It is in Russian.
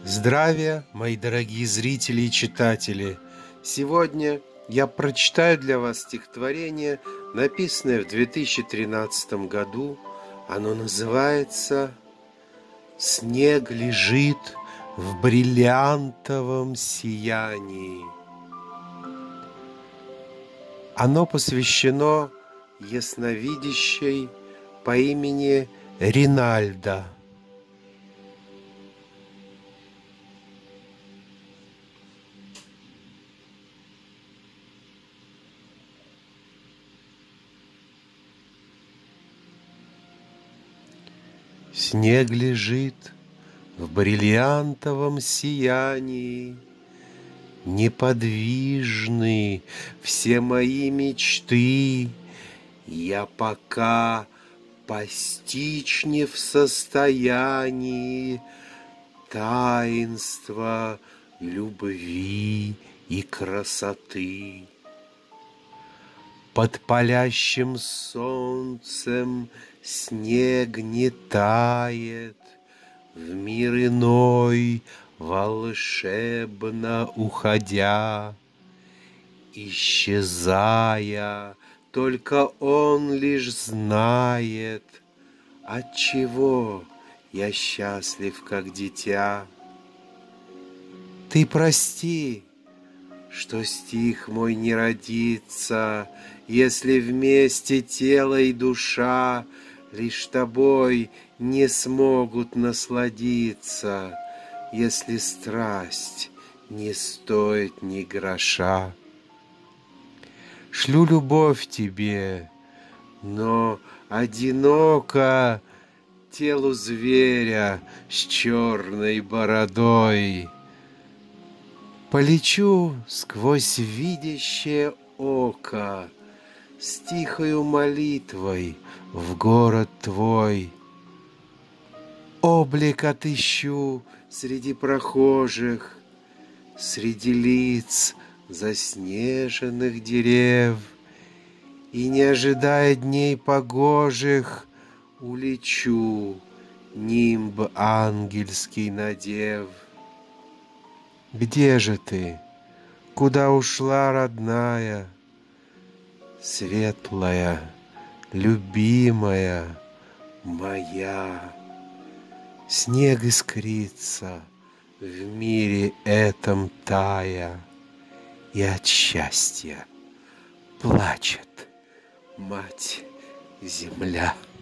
Здравия, мои дорогие зрители и читатели! Сегодня я прочитаю для вас стихотворение, написанное в 2013 году. Оно называется «Снег лежит в бриллиантовом сиянии». Оно посвящено ясновидящей по имени Ринальда. Снег лежит в бриллиантовом сиянии, неподвижны все мои мечты. Я пока постичь не в состоянии таинства любви и красоты. Под палящим солнцем снег не тает, в мир иной волшебно уходя. Исчезая, только он лишь знает, отчего я счастлив, как дитя. Ты прости, что стих мой не родится, если вместе тело и душа лишь тобой не смогут насладиться, если страсть не стоит ни гроша. Шлю любовь тебе, но одиноко телу зверя с черной бородой. Полечу сквозь видящее око с тихою молитвой в город твой. Облик отыщу среди прохожих, среди лиц заснеженных дерев, и, не ожидая дней погожих, улечу, нимб ангельский надев. Где же ты? Куда ушла, родная, светлая, любимая моя? Снег искрится в мире этом тая, и от счастья плачет мать-земля.